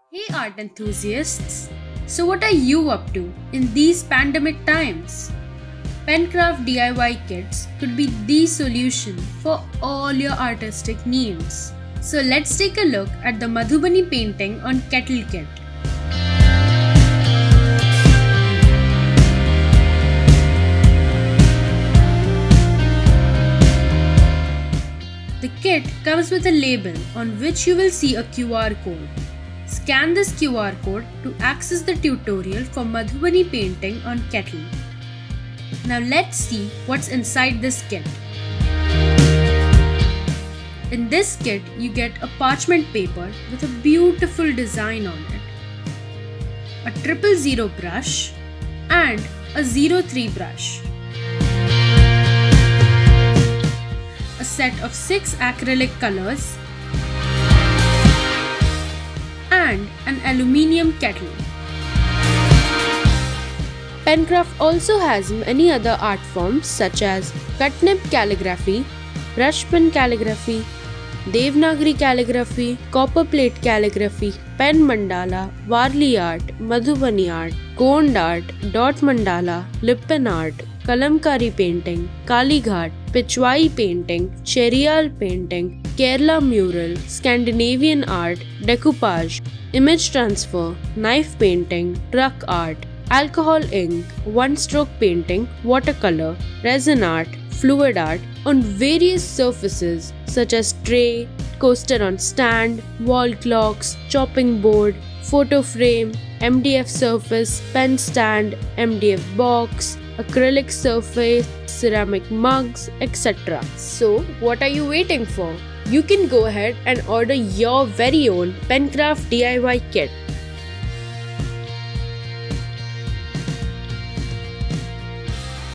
Hey art enthusiasts! So what are you up to in these pandemic times? Pencraft DIY kits could be the solution for all your artistic needs. So let's take a look at the Madhubani painting on kettle kit. The kit comes with a label on which you will see a QR code. Scan this QR code to access the tutorial for Madhubani painting on kettle. Now let's see what's inside this kit. In this kit, you get a parchment paper with a beautiful design on it, a 000 brush and a 03 brush, a set of 6 acrylic colors, and an aluminium kettle. Pencraft also has many other art forms such as cut nib calligraphy, brush pen calligraphy, Devanagari calligraphy, copper plate calligraphy, pen mandala, Varli art, Madhubani art, Gond art, dot mandala, lip pen art, kalamkari painting, Kali Ghat, Pichwai painting, Cheriyal painting, Kerala mural, Scandinavian art, decoupage, image transfer, knife painting, truck art, alcohol ink, one-stroke painting, watercolor, resin art, fluid art on various surfaces such as tray, coaster on stand, wall clocks, chopping board, photo frame, MDF surface, pen stand, MDF box, acrylic surface, ceramic mugs, etc. So, what are you waiting for? You can go ahead and order your very own Pencraft DIY kit.